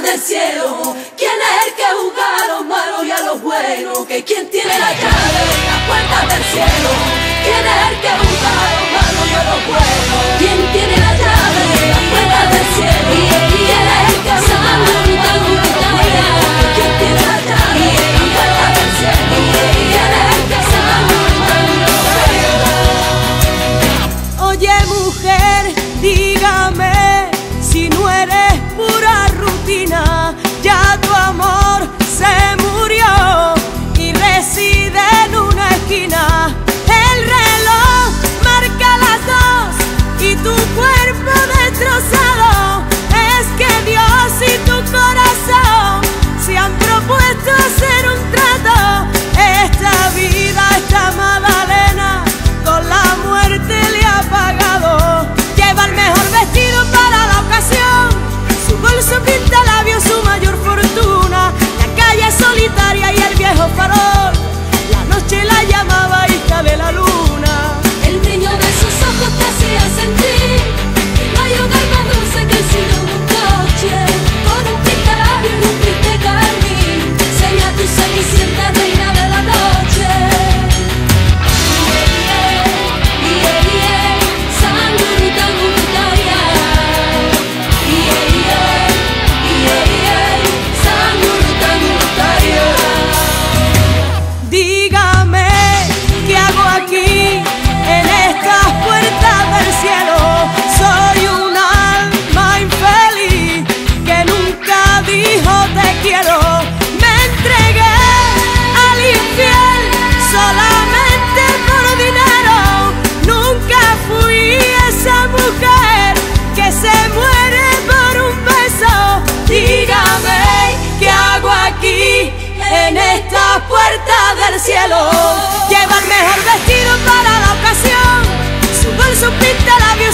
puertas del cielo. ¿Quién es el que juzga a los malos y a los buenos? Que quién tiene la llave de las puertas del cielo. ¿Quién es el que juzga a los malos y a los buenos? ¿Quién tiene la llave de las puertas del cielo? ¿Quién es el que juzga a los malos y a los buenos? Que quién tiene la llave de las puertas del cielo. ¿Quién es el que juzga a los malos y a los buenos? Oye mujer, dígame si no eres pura rutina, ya tu amor se murió y reside en una esquina. El reloj marca las 2 y tu cuerpo destrozado. Es que Dios y tu corazón se han propuesto hacer un trato. Esta vida, esta Magdalena, con la muerte le ha pagado. Lleva el mejor vestido para la ocasión, su bolso pinta labios, su mayor fortuna. La calle es solitaria y el viejo farol, la noche la llamaba hija de la luna. El brillo de sus ojos te hacía sentir que no hay hogar más dulce que el sino de un coche, con un pintalabio y un triste carmín. Sería tu cenicienta, reina de la noche. Dígame, ¿qué hago aquí en estas puertas del cielo? Soy un alma infeliz que nunca dijo te quiero. Me entregué al infiel solamente por dinero. Nunca fui esa mujer que se muere por un beso. Dígame, ¿qué hago aquí en estas puertas del cielo? Lleva el mejor vestido para la ocasión, su bolso pinta labios,